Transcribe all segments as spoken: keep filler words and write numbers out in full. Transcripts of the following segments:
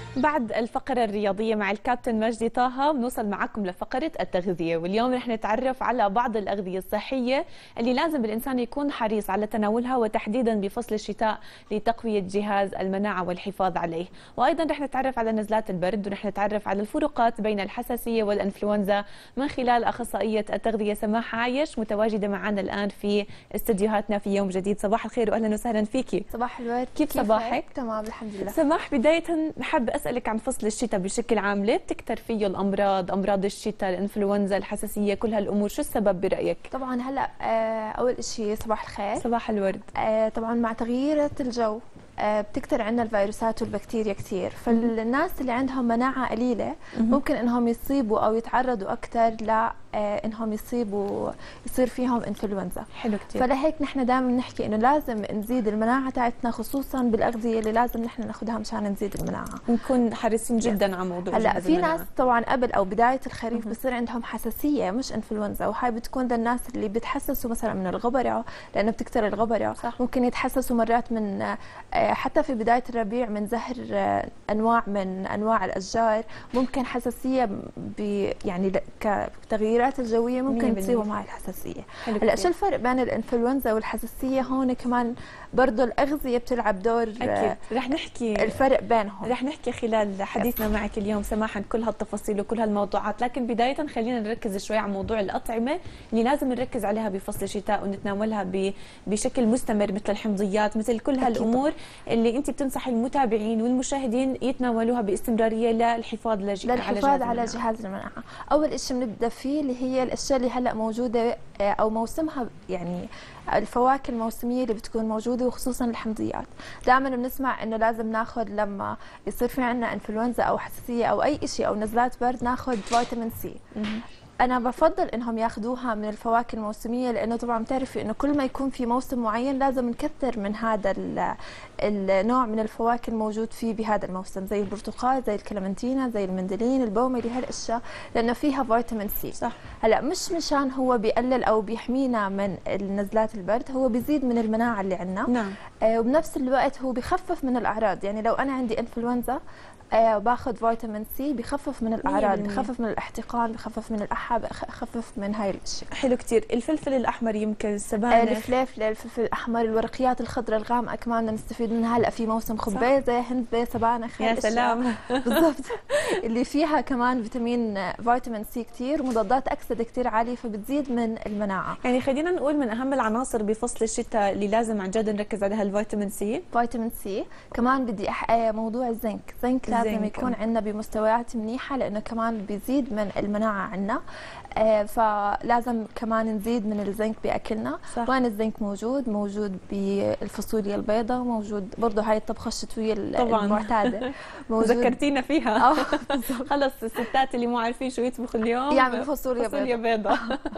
بعد الفقرة الرياضية مع الكابتن مجدي طه بنوصل معكم لفقرة التغذية، واليوم رح نتعرف على بعض الأغذية الصحية اللي لازم الإنسان يكون حريص على تناولها، وتحديدا بفصل الشتاء لتقوية جهاز المناعة والحفاظ عليه. وأيضا رح نتعرف على نزلات البرد، ورح نتعرف على الفروقات بين الحساسية والإنفلونزا من خلال أخصائية التغذية سماح عايش متواجدة معنا الآن في استديوهاتنا في يوم جديد. صباح الخير وأهلا وسهلا فيكي. صباح الورد. كيف صباحك؟ تمام الحمد لله. سماح، بداية بحب أسألك عن فصل الشتاء بشكل عام، ليه بتكتر فيه الأمراض، أمراض الشتاء، الإنفلونزا، الحساسية، كل هالأمور، شو السبب برأيك؟ طبعا هلا آه، أول شيء صباح الخير. صباح الورد. آه، طبعا مع تغييرات الجو آه، بتكتر عندنا الفيروسات والبكتيريا كثير، فالناس اللي عندهم مناعة قليلة ممكن انهم يصيبوا او يتعرضوا اكثر ل انهم يصيبوا يصير فيهم انفلونزا. حلو كثير. فلهيك نحن دائما نحكي انه لازم نزيد المناعة تاعتنا، خصوصا بالاغذية اللي لازم نحن ناخذها مشان نزيد المناعة. نكون حريصين جدا على موضوع هلا في ناس طبعا قبل او بداية الخريف بصير عندهم حساسية مش انفلونزا، وهي بتكون للناس اللي بتحسسوا مثلا من الغبرة، لانه بتكتر الغبرة. صح. ممكن يتحسسوا مرات من حتى في بداية الربيع من زهر انواع من انواع الاشجار، ممكن حساسية ب يعني كتغييرات الجوية ممكن تصيبهم هاي الحساسية. هلا شو الفرق بين الانفلونزا والحساسية؟ هون كمان برضه الأغذية بتلعب دور. أكيد رح نحكي الفرق بينهم، رح نحكي خلال حديثنا معك اليوم سماح عن كل هالتفاصيل وكل هالموضوعات، لكن بداية خلينا نركز شوي على موضوع الأطعمة اللي لازم نركز عليها بفصل الشتاء ونتناولها بشكل مستمر، مثل الحمضيات، مثل كل هالأمور اللي أنت بتنصحي المتابعين والمشاهدين يتناولوها باستمرارية للحفاظ للحفاظ على, على جهاز المناعة. أول شيء بنبدأ فيه اللي هي الأشياء اللي هلأ موجودة أو موسمها، يعني الفواكه الموسميه اللي بتكون موجوده، وخصوصا الحمضيات. دائما بنسمع انه لازم ناخذ لما يصير في عندنا انفلونزا او حساسيه او اي شيء او نزلات برد ناخذ فيتامين سي. انا بفضل انهم ياخذوها من الفواكه الموسميه، لانه طبعا بتعرفي انه كل ما يكون في موسم معين لازم نكثر من هذا النوع من الفواكه الموجود فيه بهذا الموسم، زي البرتقال، زي الكلمنتينا، زي المندلين، البوميلي، هالاشياء لانه فيها فيتامين سي. صح. هلا مش مشان هو بيقلل او بيحمينا من نزلات البرد، هو بيزيد من المناعه اللي عندنا. نعم. آه وبنفس الوقت هو بيخفف من الاعراض، يعني لو انا عندي انفلونزا آه باخذ فيتامين سي بخفف من الاعراض، بخفف من الاحتقان، بخفف من الأحة، بخفف من هاي الاشياء. حلو كثير. الفلفل الاحمر يمكن السبانخ، آه الفلفل، الفلفل الاحمر، الورقيات الخضراء الغامقه كمان بدنا نستفيد منها. هلا في موسم خبيزه، هندبه، سبانخ، يا سلام. بالضبط. اللي فيها كمان فيتامين فيتامين سي كثير، ومضادات اكسده كثير عاليه، فبتزيد من المناعه. يعني خلينا نقول من اهم العناصر بفصل الشتاء اللي لازم عن جد نركز عليها الفيتامين سي. فيتامين سي كمان بدي أح... موضوع الزنك، الزنك لازم يكون عندنا بمستويات منيحه، لانه كمان بيزيد من المناعه عندنا. آه فلازم كمان نزيد من الزنك باكلنا. صح. وين الزنك موجود؟ موجود بالفاصوليا البيضاء، موجود برضه هاي الطبخه الشتويه المعتاده. ذكرتينا فيها. خلص الستات اللي مو عارفين شو يطبخوا اليوم يعملوا فاصوليا فاصوليا بيضاء.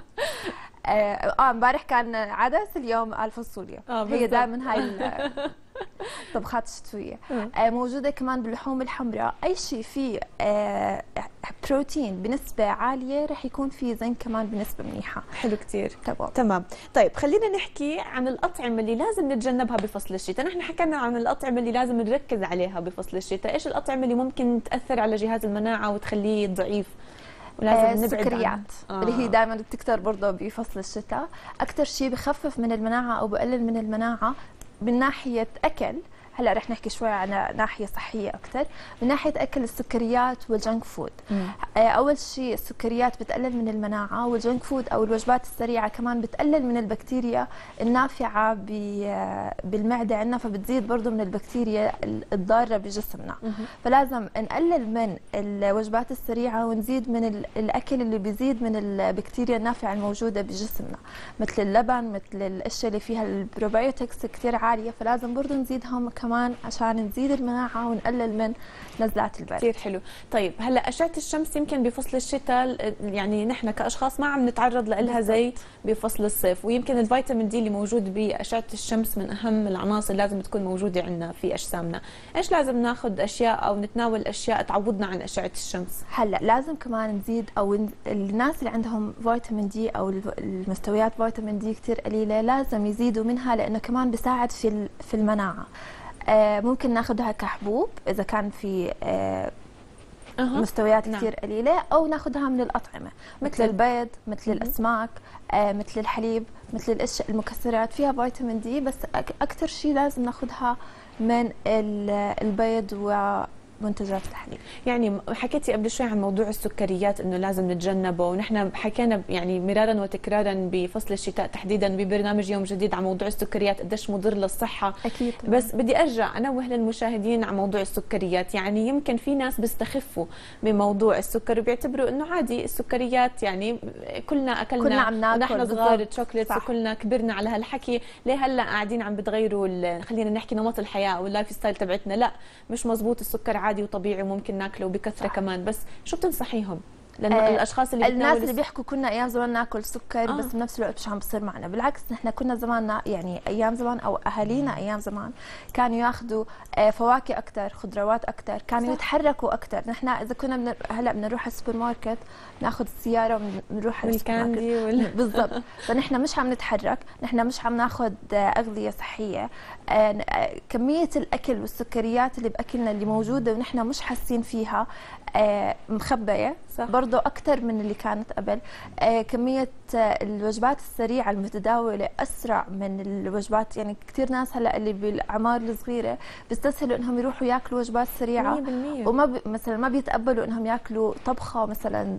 اه امبارح كان عدس، اليوم الفاصوليا. آه هي دائما هاي الطبخات الشتويه. آه موجوده كمان باللحوم الحمراء. اي شيء فيه آه بروتين بنسبه عاليه رح يكون فيه زنك كمان بنسبه منيحه. حلو كثير. تمام. تمام. طيب خلينا نحكي عن الاطعمه اللي لازم نتجنبها بفصل الشتاء. نحن حكينا عن الاطعمه اللي لازم نركز عليها بفصل الشتاء، ايش الاطعمه اللي ممكن تاثر على جهاز المناعه وتخليه ضعيف؟ ولازم نبعد السكريات آه. اللي هي دائما بتكتر برضه بفصل الشتاء. اكثر شيء بخفف من المناعه او بقلل من المناعه من ناحيه اكل. هلا رح نحكي شوي عن ناحيه صحيه اكثر. من ناحيه اكل السكريات والجنك فود. مم. اول شيء السكريات بتقلل من المناعه، والجنك فود او الوجبات السريعه كمان بتقلل من البكتيريا النافعه بالمعده عندنا، فبتزيد برضه من البكتيريا الضاره بجسمنا. مم. فلازم نقلل من الوجبات السريعه ونزيد من الاكل اللي بيزيد من البكتيريا النافعه الموجوده بجسمنا، مثل اللبن، مثل الاشياء اللي فيها البروبايوتكس كثير عاليه، فلازم برضه نزيدهم كمان عشان نزيد المناعه ونقلل من نزلات البرد. كثير حلو. طيب هلا اشعه الشمس يمكن بفصل الشتاء يعني نحن كاشخاص ما عم نتعرض لها زي بفصل الصيف، ويمكن الفيتامين دي اللي موجود باشعه الشمس من اهم العناصر لازم تكون موجوده عندنا في اجسامنا. ايش لازم ناخذ اشياء او نتناول اشياء تعوضنا عن اشعه الشمس؟ هلا لازم كمان نزيد، او الناس اللي عندهم فيتامين دي او المستويات فيتامين دي كثير قليله لازم يزيدوا منها، لانه كمان بيساعد في في المناعه. آه ممكن ناخدها كحبوب اذا كان في آه أه. مستويات نعم. كثير قليله، او ناخذها من الاطعمه مثل البيض، مثل الاسماك، آه مثل الحليب، مثل الاشياء المكسرات فيها فيتامين دي. بس اكثر شيء لازم ناخذها من البيض و منتجات الحليب. يعني حكيتي قبل شوي عن موضوع السكريات انه لازم نتجنبه، ونحن حكينا يعني مرارا وتكرارا بفصل الشتاء تحديدا ببرنامج يوم جديد عن موضوع السكريات قديش مضر للصحه. اكيد. بس بدي ارجع انوه للمشاهدين عن موضوع السكريات، يعني يمكن في ناس بيستخفوا بموضوع السكر وبيعتبروا انه عادي السكريات، يعني كلنا اكلنا كلنا عم ناكل ونحن صغار تشوكليتس وكلنا كبرنا على هالحكي، ليه هلا قاعدين عم بتغيروا خلينا نحكي نمط الحياه او اللايف ستايل تبعتنا؟ لا مش مزبوط، السكر عادي وطبيعي وممكن ناكله بكثره كمان. بس شو بتنصحيهم للاشخاص اللي الناس اللي بيحكوا كنا ايام زمان ناكل سكر آه. بس بنفس الوقت مش عم بصير معنا؟ بالعكس نحن كنا زمان يعني ايام زمان او اهالينا ايام زمان كانوا ياخذوا فواكه اكثر، خضروات اكثر، كانوا صح. يتحركوا اكثر. نحن اذا كنا بن... هلا بنروح على السوبر ماركت ناخذ السياره ونروح على السوبر ماركت وال... بالضبط. فنحن مش عم نتحرك، نحن مش عم ناخذ اغذيه صحيه. كميه الاكل والسكريات اللي باكلنا اللي موجوده ونحن مش حاسين فيها مخبيه برضه اكثر من اللي كانت قبل. آه كميه آه الوجبات السريعه المتداوله اسرع من الوجبات، يعني كثير ناس هلا اللي بالاعمار الصغيره بيستسهلوا انهم يروحوا ياكلوا وجبات سريعه مية بالمية. وما ب... مثلا ما بيتقبلوا انهم ياكلوا طبخه مثلا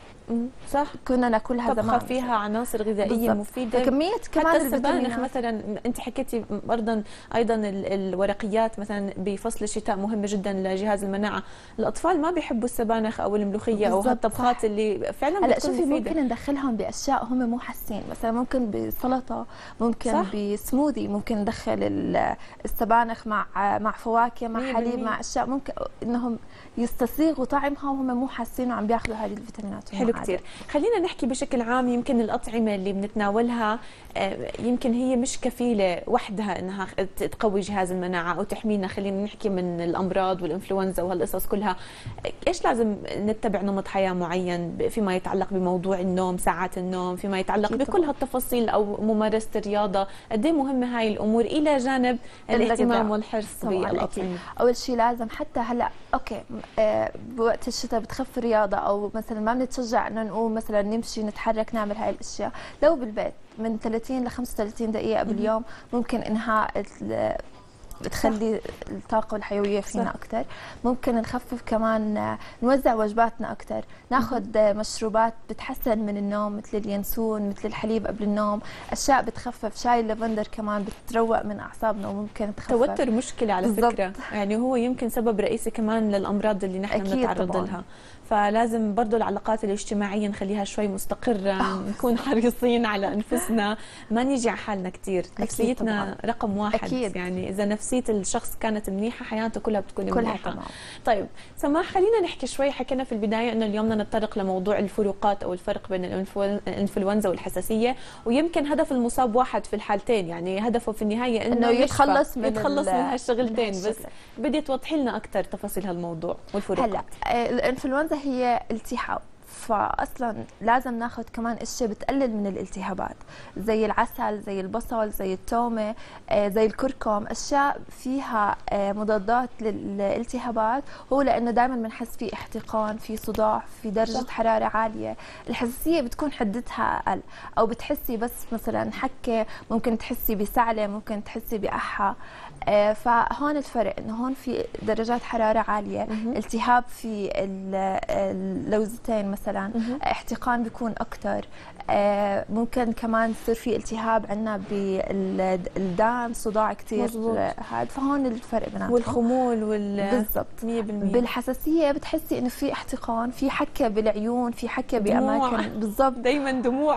صح كنا ناكلها زمان فيها عناصر غذائيه بالزبط. مفيده. كميه كمان السبانخ مثلا انت حكيتي ايضا ايضا الورقيات مثلا بفصل الشتاء مهمه جدا لجهاز المناعه. الاطفال ما بيحبوا السبانخ او الملوخيه او هالطبخات اللي فعلا هلا شوفي ممكن ندخلهم باشياء هم مو حاسين، مثلا ممكن بسلطه، ممكن صح. بسموذي ممكن ندخل السبانخ مع مع فواكه مع حليب مع اشياء ممكن انهم يستصيغوا طعمها وهم مو حاسين وعم بياخذوا هذه الفيتامينات. حلو كثير. خلينا نحكي بشكل عام، يمكن الأطعمة اللي بنتناولها يمكن هي مش كفيلة وحدها انها تقوي جهاز المناعة او تحمينا، خلينا نحكي من الامراض والانفلونزا وهالقصص كلها. ايش لازم نتبع نمط حياة معين فيما يتعلق بموضوع النوم، ساعات النوم، فيما يتعلق بكل هالتفاصيل، او ممارسة الرياضة؟ قد ايه مهمة هاي الامور الى جانب الاهتمام والحرص بالأطعمة؟ اول شيء لازم حتى هلا اوكي أه بوقت الشتاء بتخف الرياضة او مثلا ما بنتشجع انه نقوم مثلا نمشي نتحرك نعمل هاي الاشياء، لو بالبيت من ثلاثين ل خمسة وثلاثين دقيقة باليوم ممكن انها بتخلي الطاقة والحيوية فينا أكثر. ممكن نخفف كمان، نوزع وجباتنا أكثر، ناخذ مشروبات بتحسن من النوم مثل اليانسون، مثل الحليب قبل النوم، أشياء بتخفف. شاي اللافندر كمان بتروق من أعصابنا وممكن تخفف. التوتر مشكلة على بالزبط. فكرة يعني هو يمكن سبب رئيسي كمان للأمراض اللي نحن بنتعرض لها. فلازم برضه العلاقات الاجتماعية نخليها شوي مستقرة، نكون حريصين على أنفسنا، ما نيجي على حالنا كثير. نفسيتنا رقم واحد أكيد. يعني إذا نفسية الشخص كانت منيحة حياته كلها بتكون كلها منيحة. تمام. طيب سماح، خلينا نحكي شوي. حكينا في البداية إنه اليوم بدنا نتطرق لموضوع الفروقات أو الفرق بين الإنفلونزا والحساسية، ويمكن هدف المصاب واحد في الحالتين، يعني هدفه في النهاية إنه يتخلص من يتخلص من هالشغلتين. بس بدي توضحي لنا أكثر تفاصيل هالموضوع والفروقات. هلا الإنفلونزا هي التهاب، فاصلا لازم ناخذ كمان اشياء بتقلل من الالتهابات زي العسل، زي البصل، زي التومه، زي الكركم، اشياء فيها مضادات للالتهابات. هو لانه دائما بنحس في احتقان، في صداع، في درجه صح. حراره عاليه. الحساسيه بتكون حدتها اقل، او بتحسي بس مثلا حكه، ممكن تحسي بسعله، ممكن تحسي بأحة. فهون الفرق انه هون في درجات حراره عاليه، التهاب في اللوزتين مثلا، احتقان بيكون اكثر، ممكن كمان يصير في التهاب عندنا بالدم، صداع كثير هذا. فهون الفرق بيناتهم. والخمول وال بالضبط مية بالمية. بالحساسيه بتحسي انه في احتقان، في حكه بالعيون، في حكه باماكن بالضبط، دايما دموع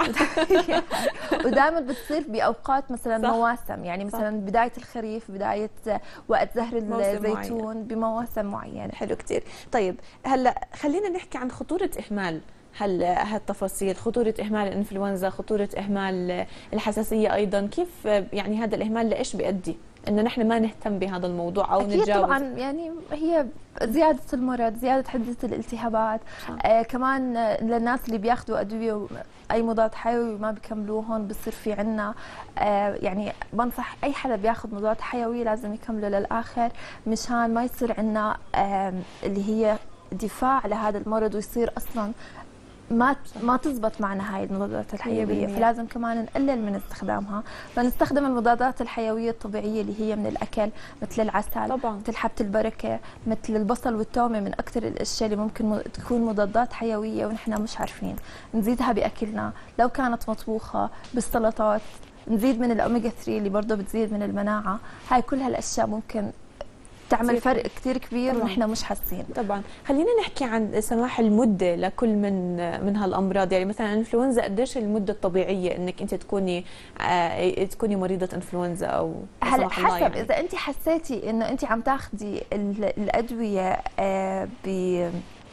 ودائما بتصير باوقات مثلا صح. مواسم، يعني مثلا صح. بدايه الخريف، بدايه وقت زهر الزيتون معين. بمواسم معينه. حلو كثير. طيب هلا خلينا نحكي عن خطوره اهمال هل هالتفاصيل، خطورة إهمال الإنفلونزا، خطورة إهمال الحساسية أيضا. كيف يعني هذا الإهمال لإيش بيؤدي؟ انه نحن ما نهتم بهذا الموضوع او أكيد نتجاوز؟ طبعا، يعني هي زيادة المرض، زيادة حدة الالتهابات. آه كمان للناس اللي بياخذوا أدوية أي مضاد حيوي وما بيكملوهن بصير في عنا آه يعني بنصح أي حدا بياخذ مضاد حيوي لازم يكمله للآخر مشان ما يصير عنا آه اللي هي دفاع لهذا المرض ويصير أصلا ما ما تزبط معنا هاي المضادات الحيويه، فلازم كمان نقلل من استخدامها، فنستخدم المضادات الحيويه الطبيعيه اللي هي من الاكل مثل العسل طبعا، مثل حبه البركه، مثل البصل والتومه، من اكثر الاشياء اللي ممكن تكون مضادات حيويه ونحن مش عارفين. نزيدها باكلنا لو كانت مطبوخه، بالسلطات، نزيد من الاوميجا ثلاثة اللي برضه بتزيد من المناعه. هاي كل هالاشياء ممكن تعمل فرق كثير كبير ونحن مش حاسين. طبعا. خلينا نحكي عن سماح المده لكل من من هالامراض، يعني مثلا الانفلونزا قديش المده الطبيعيه انك انت تكوني آه تكوني مريضه انفلونزا او هلا حسب يعني. اذا انت حسيتي انه انت عم تاخذي الادويه آه ب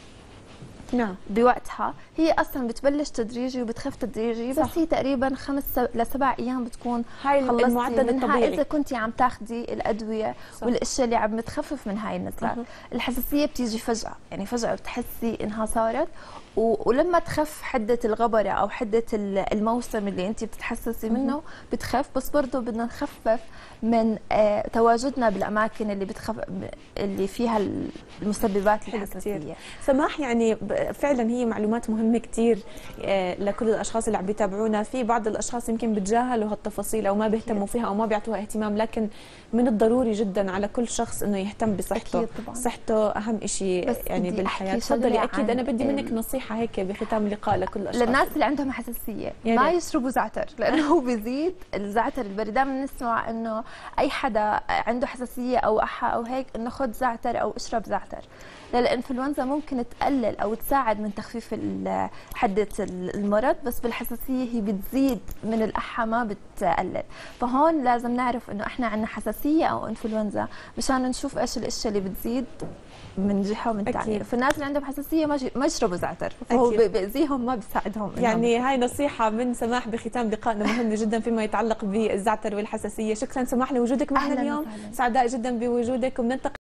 نعم بوقتها، هي اصلا بتبلش تدريجي وبتخف تدريجي، بس صح. هي تقريبا خمس لسبع ايام بتكون هاي المعدل منها الطبيعي اذا كنتي عم تاخذي الادويه صح. والاشياء اللي عم بتخفف من هاي النزلات. الحساسيه بتيجي فجاه، يعني فجاه بتحسي انها صارت، ولما تخف حده الغبره او حده الموسم اللي انت بتتحسسي منه بتخف، بس برضه بدنا نخفف من آه تواجدنا بالاماكن اللي بتخف اللي فيها المسببات الحساسيه. سماح، يعني فعلا هي معلومات مهمه كثير آه لكل الاشخاص اللي عم بيتابعونا. في بعض الاشخاص يمكن بتجاهلوا هالتفاصيل او ما بيهتموا فيها او ما بيعطوها اهتمام، لكن من الضروري جدا على كل شخص انه يهتم بصحته. أكيد طبعا. صحته اهم شيء يعني بالحياه. تفضلي. اكيد انا بدي منك نصيحه هيك بختام اللقاء لكل الاشخاص. للناس اللي عندهم حساسيه ما يشربوا زعتر، لانه هو بيزيد الزعتر البري. دائما نسمع انه اي حدا عنده حساسيه او احا او هيك انه خذ زعتر او اشرب زعتر. للانفلونزا ممكن تقلل او تساعد من تخفيف حده المرض، بس بالحساسيه هي بتزيد من الاحا ما بتقلل. فهون لازم نعرف انه احنا عندنا حساسيه او انفلونزا مشان نشوف ايش الاشياء اللي بتزيد من جهه ومن ثانيه. فالناس اللي عندهم حساسيه ما يشربوا زعتر، فهو بيأذيهم ما بيساعدهم. يعني هاي نصيحه من سماح بختام لقائنا مهمه جدا فيما يتعلق بالزعتر والحساسيه. شكرا سماح لوجودك معنا اليوم، سعداء جدا بوجودك، وبننتقل